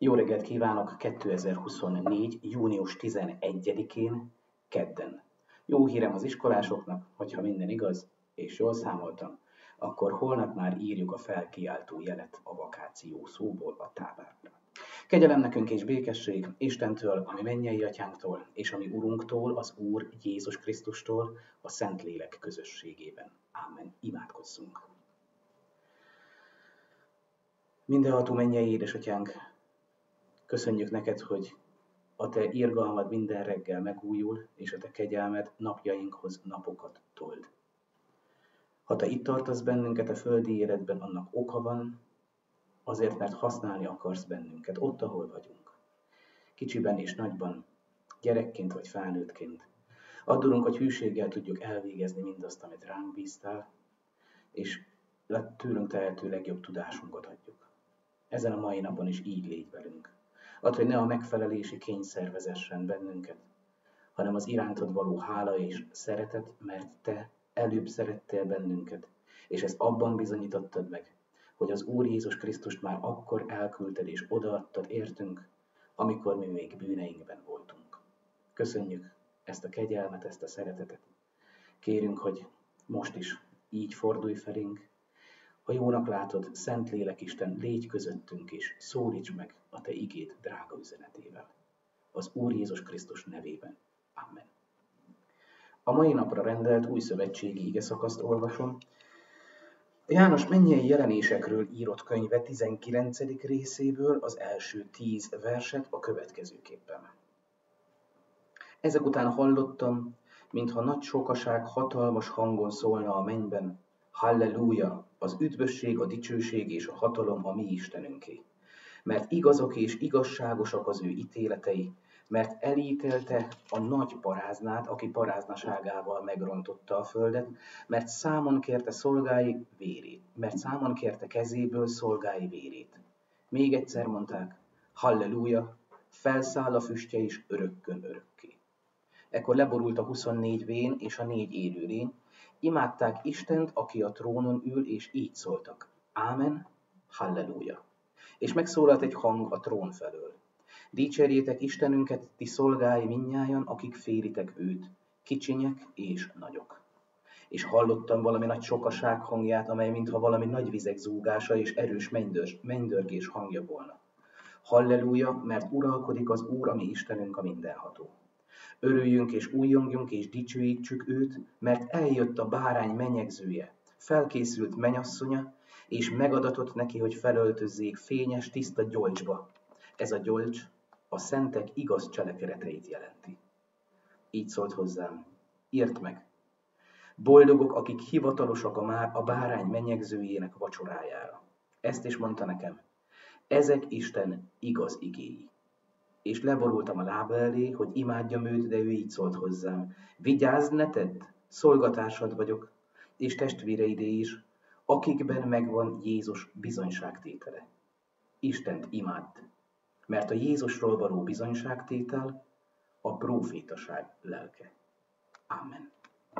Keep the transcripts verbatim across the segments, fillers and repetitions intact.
Jó reggelt kívánok kétezer-huszonnégy. június tizenegyedikén, kedden. Jó hírem az iskolásoknak, hogyha minden igaz, és jól számoltam, akkor holnap már írjuk a felkiáltó jelet a vakáció szóból a táblára. Kegyelem nekünk és békesség Istentől, ami mennyei atyánktól, és ami Urunktól, az Úr Jézus Krisztustól, a Szentlélek közösségében. Ámen. Imádkozzunk. Mindenható mennyei édesatyánk, köszönjük neked, hogy a te irgalmad minden reggel megújul, és a te kegyelmed napjainkhoz napokat told. Ha te itt tartasz bennünket a földi életben, annak oka van, azért, mert használni akarsz bennünket, ott, ahol vagyunk. Kicsiben és nagyban, gyerekként vagy felnőttként. Addulunk, hogy hűséggel tudjuk elvégezni mindazt, amit ránk bíztál, és tőlünk tehető legjobb tudásunkat adjuk. Ezen a mai napon is így légy velünk. Add, hogy ne a megfelelési kényszer vezessen bennünket, hanem az irántad való hála és szeretet, mert te előbb szerettél bennünket, és ezt abban bizonyítottad meg, hogy az Úr Jézus Krisztust már akkor elküldted és odaadtad értünk, amikor mi még bűneinkben voltunk. Köszönjük ezt a kegyelmet, ezt a szeretetet. Kérünk, hogy most is így fordulj felénk. Ha jónak látod, Szentlélek Isten, légy közöttünk és szólíts meg a te igéd drága üzenetével. Az Úr Jézus Krisztus nevében. Amen. A mai napra rendelt új szövetségi igeszakaszt olvasom. János mennyei jelenésekről írott könyve tizenkilencedik részéből az első tíz verset a következőképpen. Ezek után hallottam, mintha nagy sokaság hatalmas hangon szólna a mennyben: Halleluja! Az üdvösség, a dicsőség és a hatalom a mi Istenünké. Mert igazak és igazságosak az ő ítéletei, mert elítélte a nagy paráznát, aki paráznaságával megrontotta a földet, mert számon kérte szolgái vérét, mert számon kérte kezéből szolgái vérét. Még egyszer mondták: Halleluja! Felszáll a füstje is örökkön örökké. Ekkor leborult a huszonnégy vén és a négy élőlény, imádták Istent, aki a trónon ül, és így szóltak: Ámen, halleluja. És megszólalt egy hang a trón felől: Dicsérjétek Istenünket, ti szolgái mindnyájan, akik félitek őt, kicsinyek és nagyok. És hallottam valami nagy sokaság hangját, amely mintha valami nagy vizek zúgása és erős mennydörgés hangja volna. Halleluja, mert uralkodik az Úr, a mi Istenünk, a mindenható. Örüljünk és újjongjunk és dicsőítsük őt, mert eljött a bárány menyegzője, felkészült menyasszonya, és megadatott neki, hogy felöltözzék fényes, tiszta gyolcsba. Ez a gyolcs a szentek igaz cselekedeteit jelenti. Így szólt hozzám: írd meg! Boldogok, akik hivatalosak a, már, a bárány menyegzőjének vacsorájára. Ezt is mondta nekem: ezek Isten igaz igéi. És leborultam a lába elé, hogy imádjam őt, de ő így szólt hozzám: vigyázz, ne tedd, szolgatársad vagyok, és testvéreidé is, akikben megvan Jézus bizonyságtétele. Istent imádd, mert a Jézusról való bizonyságtétel a prófétaság lelke. Amen.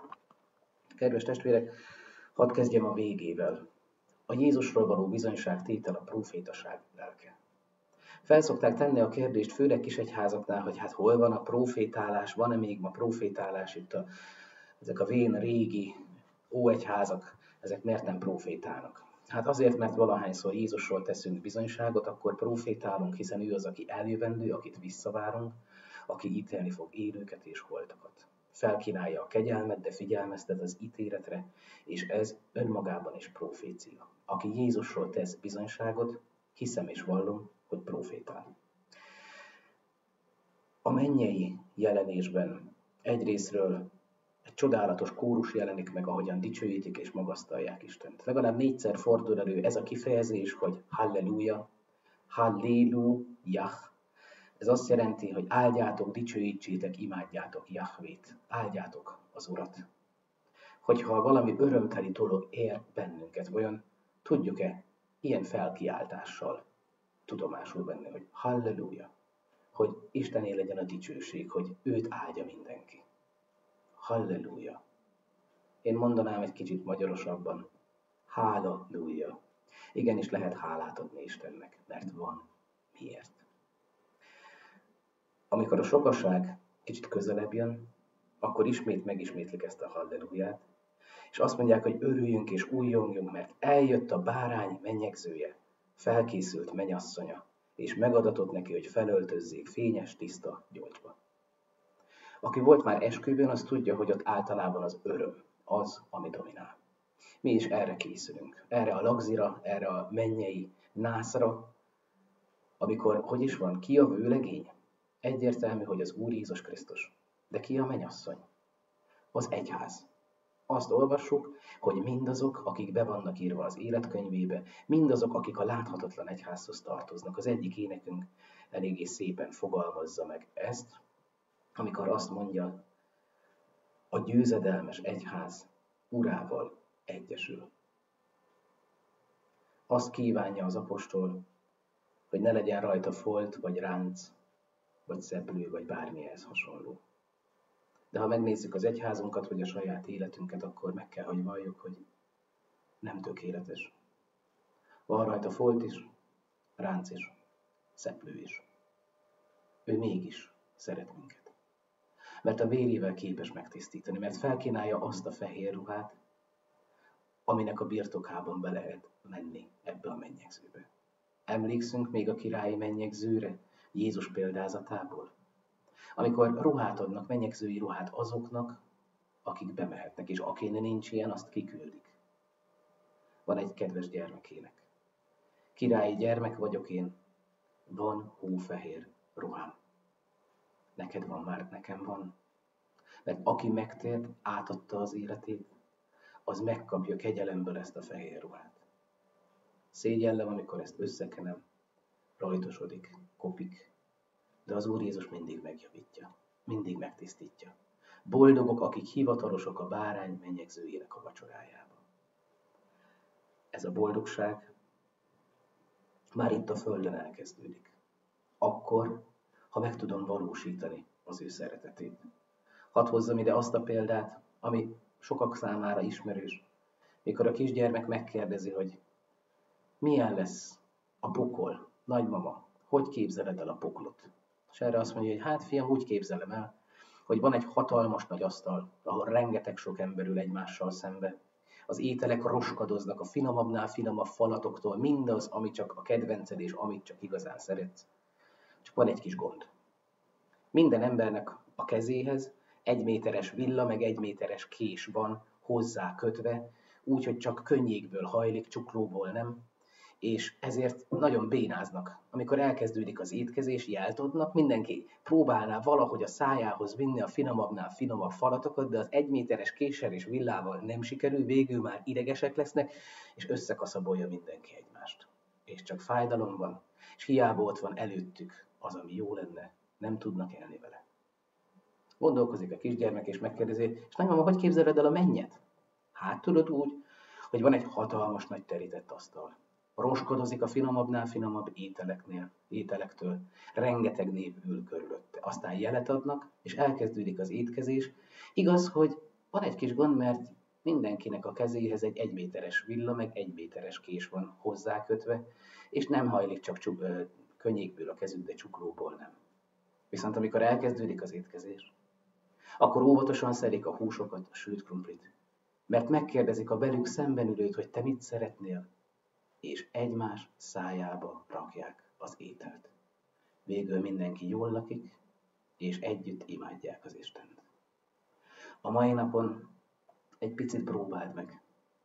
Kedves testvérek, hadd kezdjem a végével. A Jézusról való bizonyságtétel a prófétaság lelke. Felszokták tenni a kérdést, főleg kisegyházaknál, hogy hát hol van a profétálás, van-e még ma profétálás, itt a, ezek a vén régi óegyházak, ezek miért nem profétálnak? Hát azért, mert valahányszor Jézusról teszünk bizonyságot, akkor profétálunk, hiszen ő az, aki eljövendő, akit visszavárunk, aki ítélni fog élőket és holtakat. Felkínálja a kegyelmet, de figyelmeztet az ítéletre, és ez önmagában is profécia. Aki Jézusról tesz bizonyságot, hiszem és vallom, hogy profétál. A mennyei jelenésben egyrészről egy csodálatos kórus jelenik meg, ahogyan dicsőítik és magasztalják Istent. Legalább négyszer fordul elő ez a kifejezés, hogy halleluja, hallelujah. Ez azt jelenti, hogy áldjátok, dicsőítsétek, imádjátok Jahvét, áldjátok az Urat. Hogyha valami örömteli dolog ér bennünket, vajon tudjuk-e ilyen felkiáltással tudomásul venni, hogy halleluja, hogy Istené legyen a dicsőség, hogy őt áldja mindenki. Halleluja. Én mondanám egy kicsit magyarosabban: hálaluja. Igenis lehet hálát adni Istennek, mert van miért. Amikor a sokaság kicsit közelebb jön, akkor ismét megismétlik ezt a halleluját, és azt mondják, hogy örüljünk és újjongjunk, mert eljött a bárány mennyegzője, felkészült mennyasszonya, és megadatott neki, hogy felöltözzék fényes, tiszta gyolcsba. Aki volt már esküvőn, az tudja, hogy ott általában az öröm az, ami dominál. Mi is erre készülünk, erre a lagzira, erre a mennyei nászra, amikor, hogy is van, ki a vőlegény? Egyértelmű, hogy az Úr Jézus Krisztus. De ki a mennyasszony? Az egyház. Azt olvassuk, hogy mindazok, akik be vannak írva az életkönyvébe, mindazok, akik a láthatatlan egyházhoz tartoznak. Az egyik énekünk eléggé szépen fogalmazza meg ezt, amikor azt mondja, a győzedelmes egyház urával egyesül. Azt kívánja az apostol, hogy ne legyen rajta folt, vagy ránc, vagy szeplő, vagy bármi ehhez hasonló. De ha megnézzük az egyházunkat, vagy a saját életünket, akkor meg kell, hogy valljuk, hogy nem tökéletes. Van rajta folt is, ránc is, szeplő is. Ő mégis szeret minket. Mert a vérével képes megtisztítani, mert felkínálja azt a fehér ruhát, aminek a birtokában be lehet menni ebbe a mennyegzőbe. Emlékszünk még a királyi mennyegzőre, Jézus példázatából? Amikor ruhát adnak, mennyegzői ruhát azoknak, akik bemehetnek, és akinek nincs ilyen, azt kiküldik. Van egy kedves gyermekének. Királyi gyermek vagyok én, van hófehér ruhám. Neked van már, nekem van. Mert aki megtért, átadta az életét, az megkapja kegyelemből ezt a fehér ruhát. Szégyellem, amikor ezt összekenem, rajtosodik, kopik, de az Úr Jézus mindig megjavítja, mindig megtisztítja. Boldogok, akik hivatalosok a bárány mennyegzőjének a vacsorájába. Ez a boldogság már itt a földön elkezdődik. Akkor, ha meg tudom valósítani az ő szeretetét. Hadd hozzam ide azt a példát, ami sokak számára ismerős, mikor a kisgyermek megkérdezi, hogy milyen lesz a pokol, nagymama, hogy képzeled el a poklot? És erre azt mondja, hogy hát fiam, úgy képzelem el, hogy van egy hatalmas nagy asztal, ahol rengeteg sok ember ül egymással szembe. Az ételek roskadoznak a finomabbnál finomabb falatoktól, mindaz, ami csak a kedvenced és amit csak igazán szeretsz. Csak van egy kis gond. Minden embernek a kezéhez egy méteres villa, meg egy méteres kés van hozzá kötve, úgyhogy csak könnyékből hajlik, csuklóból nem, és ezért nagyon bénáznak. Amikor elkezdődik az étkezés, jelt adnak, mindenki próbálná valahogy a szájához vinni a finomabbnál finomabb falatokat, de az egy méteres késsel és villával nem sikerül, végül már idegesek lesznek, és összekaszabolja mindenki egymást. És csak fájdalom van, és hiába ott van előttük az, ami jó lenne, nem tudnak élni vele. Gondolkozik a kisgyermek, és megkérdezi, és nagymama, hogy képzeled el a mennyet? Hát tudod úgy, hogy van egy hatalmas nagy terített asztal. Roskadozik a finomabbnál finomabb ételeknél, ételektől. Rengeteg nép ül körülötte. Aztán jelet adnak, és elkezdődik az étkezés. Igaz, hogy van egy kis gond, mert mindenkinek a kezéhez egy egyméteres villa, meg egyméteres kés van hozzákötve, és nem hajlik csak csuk, ö, könnyékből a kezük, de csuklóból nem. Viszont amikor elkezdődik az étkezés, akkor óvatosan szedik a húsokat, a sült krumplit. Mert megkérdezik a velük szemben ülőt, hogy te mit szeretnél, és egymás szájába rakják az ételt. Végül mindenki jól lakik, és együtt imádják az Istent. A mai napon egy picit próbáld meg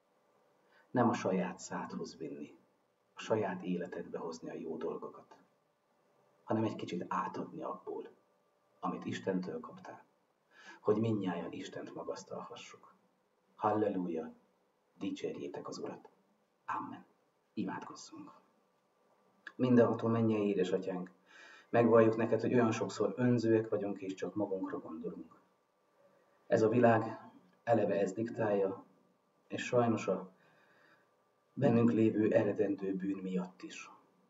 nem a saját szádhoz vinni, a saját életedbe hozni a jó dolgokat, hanem egy kicsit átadni abból, amit Istentől kaptál, hogy mindnyájan Istent magasztalhassuk. Halleluja! Dicsérjétek az Urat! Amen! Imádkozzunk! Mindenható mennyei édesatyánk, megvalljuk neked, hogy olyan sokszor önzőek vagyunk, és csak magunkra gondolunk. Ez a világ eleve ezt diktálja, és sajnos a bennünk lévő eredendő bűn miatt is.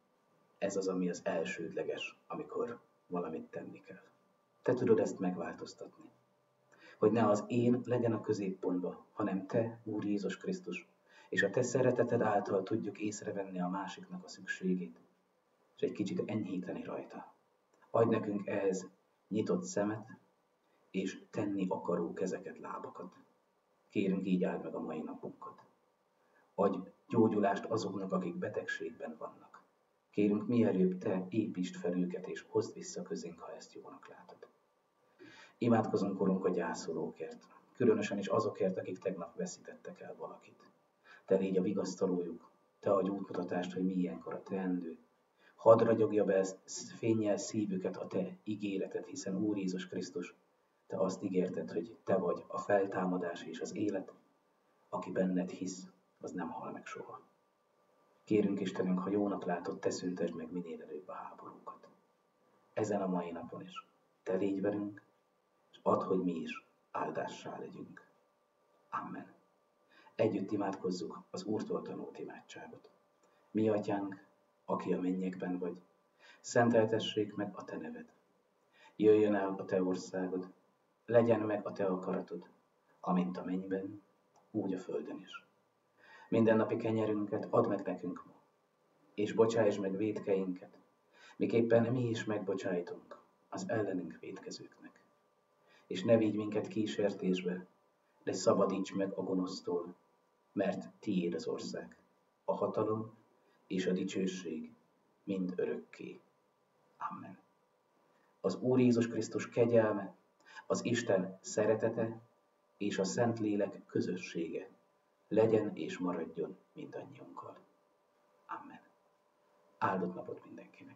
Ez az, ami az elsődleges, amikor valamit tenni kell. Te tudod ezt megváltoztatni. Hogy ne az én legyen a középpontban, hanem te, Úr Jézus Krisztus, és a te szereteted által tudjuk észrevenni a másiknak a szükségét, és egy kicsit enyhíteni rajta. Adj nekünk ehhez nyitott szemet és tenni akaró kezeket, lábakat. Kérünk, így áld meg a mai napunkat. Adj gyógyulást azoknak, akik betegségben vannak. Kérünk, mielőbb te építsd fel őket, és hozd vissza közénk, ha ezt jónak látod. Imádkozunk, Urunk, a gyászolókért, különösen is azokért, akik tegnap veszítettek el valakit. Te légy a vigasztalójuk, te adj útmutatást, hogy mi ilyenkor a teendő. Hadd ragyogja be fénnyel szívüket a te ígéreted, hiszen Úr Jézus Krisztus, te azt ígérted, hogy te vagy a feltámadás és az élet, aki benned hisz, az nem hal meg soha. Kérünk, Istenünk, ha jónak látod, te szüntesd meg minél előbb a háborúkat. Ezen a mai napon is te légy velünk, és add, hogy mi is áldássá legyünk. Amen. Együtt imádkozzuk az Úrtól tanult imádságot. Mi atyánk, aki a mennyekben vagy, szenteltessék meg a te neved. Jöjjön el a te országod, legyen meg a te akaratod, amint a mennyben, úgy a földön is. Mindennapi kenyerünket add meg nekünk ma, és bocsáss meg vétkeinket, miképpen mi is megbocsájtunk az ellenünk vétkezőknek. És ne vigy minket kísértésbe, de szabadíts meg a gonosztól, mert tiéd az ország, a hatalom és a dicsőség mind örökké. Amen. Az Úr Jézus Krisztus kegyelme, az Isten szeretete és a Szentlélek közössége legyen és maradjon mindannyiunkkal. Amen. Áldott napot mindenkinek!